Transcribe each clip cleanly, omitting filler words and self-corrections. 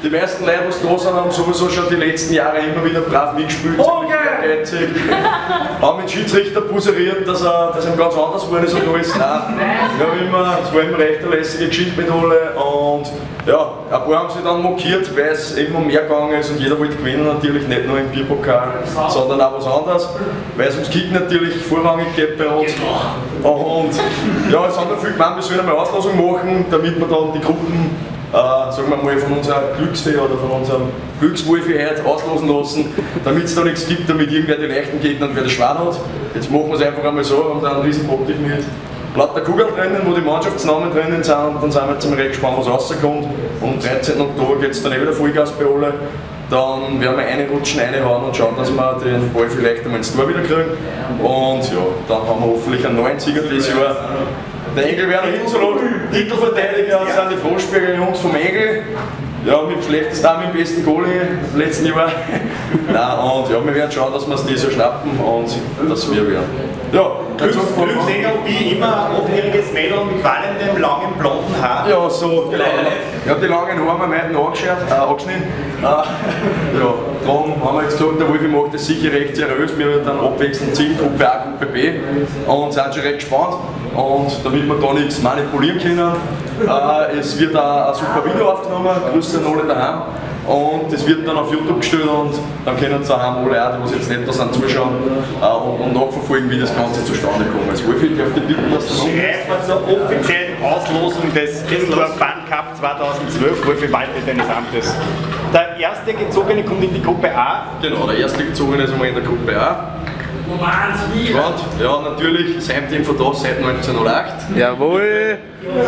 die meisten Leute, die da sind, haben sowieso schon die letzten Jahre immer wieder brav mitgespielt, ehrgeizig, haben mit Schiedsrichter puseriert, dass ihm ganz anders geworden ist und alles. Nein, es war immer recht eine lässige Geschichte mit alle und ja, ein paar haben sich dann mokiert, weil es eben um mehr gegangen ist und jeder wollte gewinnen, natürlich nicht nur im Bierpokal, sondern auch was anderes, weil es ums Kicken natürlich vorrangig geht bei uns. Und ja, es haben dann viele gemeint, wir sollen einmal Auslosung machen, damit wir dann die Gruppen, sagen wir mal, von unserer Glücksfee oder von unserem Glückswolfi heute auslosen lassen, damit es da nichts gibt, damit irgendwer die leichten Gegner und wer das Schwan hat. Jetzt machen wir es einfach einmal so, haben da einen riesen Bottich mit lauter Kugeln drinnen, wo die Mannschaftsnamen drinnen sind und dann sind wir jetzt recht gespannt, was rauskommt. Und am 13. Oktober geht es dann wieder Vollgas bei alle. Dann werden wir reinrutschen, reinhauen und schauen, dass wir den Ball vielleicht einmal ins Tor wieder kriegen. Und ja, dann haben wir hoffentlich einen neuen Sieger dieses Jahr. Der Engel wäre hinzulassen, Titelverteidiger sind die Froschberger Jungs vom Engel. Ja, mit dem schlechtesten auch mit dem besten Goalie im letzten Jahr. Nein, und ja, wir werden schauen, dass wir es dieses Jahr schnappen und dass wir werden. Ja, Glücksengel wie immer, 8-jähriges Mädel mit wallendem, langen, blonden Haar. Ja, so. Ich habe die langen Haare am meisten angeschnitten. Ja, darum haben wir jetzt gesagt, der Wolfi macht das sicher recht seriös. Wir werden dann abwechselnd ziehen, Gruppe A, Gruppe B. Und sind schon recht gespannt. Und damit wir da nichts manipulieren können, es wird auch ein super Video aufgenommen, Grüße an alle daheim. Und das wird dann auf YouTube gestellt und dann können sie daheim alle auch, die jetzt nicht da sind, zuschauen und nachverfolgen, wie das Ganze zustande kommt. Also Wolfi, ich darf dich bitten, dass du schreibt man zur offiziellen Auslosung des Düsseldorf Fun Cup 2012, Wolfi Walter deines Amtes. Der erste Gezogene kommt in die Gruppe A. Genau, der erste Gezogene ist einmal in der Gruppe A. Spannend. Ja, natürlich, das Heimteam von da seit 1908. Jawohl!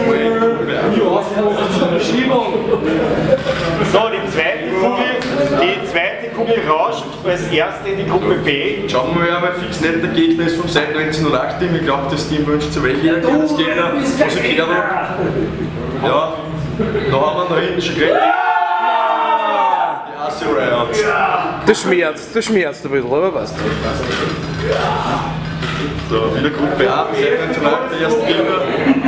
So, die zweite Kugel rauscht als erste in die Gruppe B. Schauen wir mal, wer fix nicht der Gegner ist vom seit 1908 Team. Ich glaube, das Team wünscht sich welche jeder kennt das Gegner, was ich gehört habe. Ja, da haben wir da hinten schon geredet. Die Assi Riots. Das schmerzt ein bisschen, aber was? So, wieder Gruppe A, seit 1908 der erste Gegner.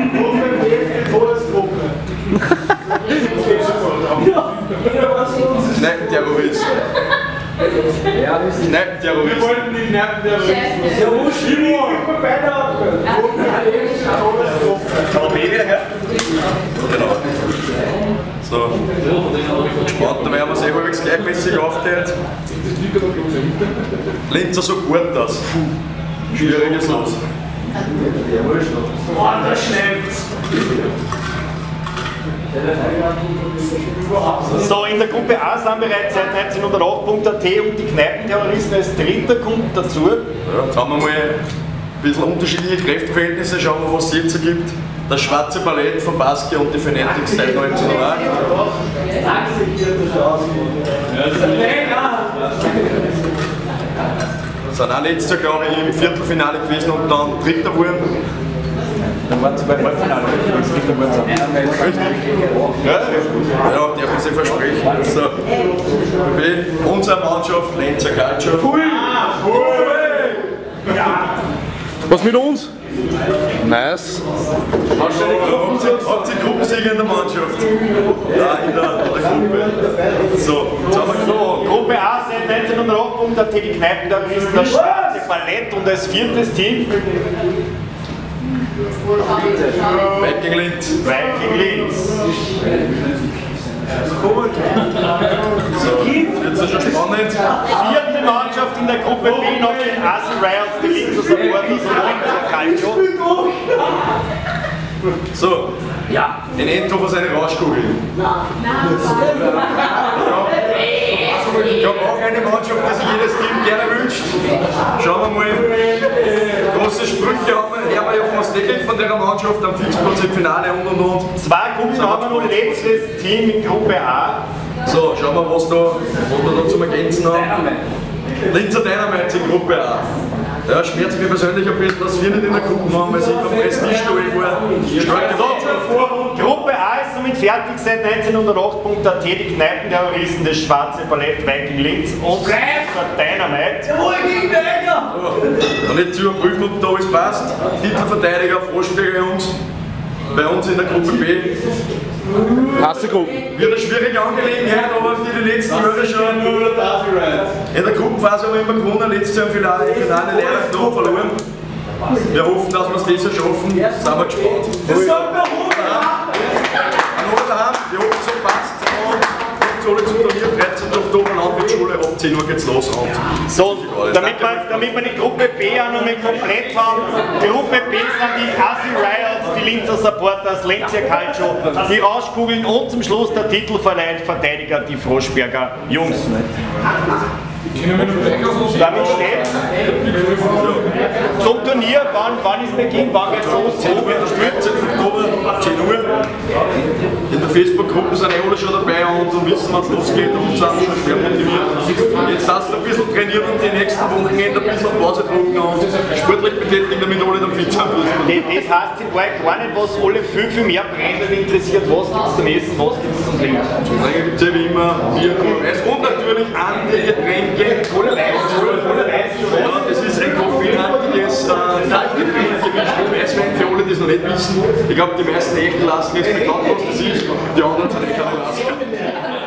Kneipenterrorist. Kneipenterrorist. Wir wollten die Kneipenterroristen. Ja, wo Stimmung? Genau. So. Gespannt, da werden wir es halbwegs gleichmäßig aufteilt. Linzer so gut das. Schwieriges Los. Boah, das schnellt's. So, in der Gruppe A sind bereits seit 1908.at und die Kneipenterroristen als dritter kommt dazu. Ja, jetzt haben wir mal ein bisschen unterschiedliche Kräfteverhältnisse, schauen wir, was es jetzt gibt. Das schwarze Ballett von Baski und die Fanatics seit 1908. Sind auch letztes Jahr, glaube ich, im Viertelfinale gewesen und dann Dritter geworden. Dann waren sie beim Halbfinale, Richtig. Ja, darf man sich versprechen. So. Unsere Mannschaft, Lenzer Culture. Was mit uns? Nice. Habt ihr Gruppensieger in der Mannschaft? Ja, in der Gruppe. So, Gruppe A seit 1908.at die Kneipenterroristen, das schwarze Ballett und als viertes Team Viking Linz. Viking Linz. So, jetzt ist schon spannend. Vierte Mannschaft in der Gruppe B noch den Assi Riots, die Linzer Supporters und Linzer Calcio. So, ja. In Endhofer seine Rauschkugel. Ich habe auch eine Mannschaft, die sich jedes Team gerne wünscht. Schauen wir mal. Große Sprüche haben wir ja fast täglich von der Mannschaft am Fixplatz im Finale und. Zwei Gruppen haben wir noch, letztes Team in Gruppe A. So, schauen wir, was wir da zum Ergänzen haben. Linzer Dynamite in Gruppe A. Ja, schmerzt mir persönlich ein bisschen, dass wir nicht in der Gruppe haben, weil sie immer Prestige war. Gruppe A ist somit fertig seit 1908.at, die Kneipenterroristen, das schwarze Ballett Viking Linz und Dynamite. Jawohl, gegen Und nicht zu überprüfen, ob da alles passt. Titelverteidiger, Froschberger Jungs. bei uns in der Gruppe B. Hasse Gruppen. Wird eine schwierige Angelegenheit, aber die letzten Jahre schon in der Gruppenphase haben wir immer gewonnen, letztes Jahr im Finale leider knapp verloren. Wir hoffen, dass wir es dieses Jahr schaffen, sind wir gespannt. Das sagt der Hund! Daheim, ich hoffe, so passt. Und alle zum Turnier, 13. Oktober, Landwirtsschule, ab 10 Uhr geht's los. So, damit wir die Gruppe B auch noch mal komplett haben. Gruppe B sind die Asi Riots, die Linzer Supporters, Lenzia Calcio, die Rauschkugeln und zum Schluss der Titelverleih Verteidiger, die Froschberger Jungs. Damit steht zum Turnier, wann ist Beginn, wann geht's los? 10 Uhr, der Spiel, 10. Oktober, 10 Uhr. In der Facebook-Gruppe sind alle schon dabei und wissen, wann es losgeht und sind schon schwer motiviert. Jetzt hast du ein bisschen trainiert und die nächsten Wochenende ein bisschen Pause getrunken und sportlich betätigt, damit alle dann fit sind. Das heißt, in Wahrheit gar nicht, was alle viel mehr brennend interessiert, was gibt es zum Essen, was gibt es zum Trinken. Trinken gibt es ja wie immer Bier, Eis und natürlich andere Getränke. Cola Weiß. Ja, das ist ein koffeinhaltiges Getränk gemischt mit Weißwein, für alle, die es noch nicht wissen. Ich glaube, die meisten Echten lassen jetzt bekannt, was das ist, die anderen sind keine Lasker.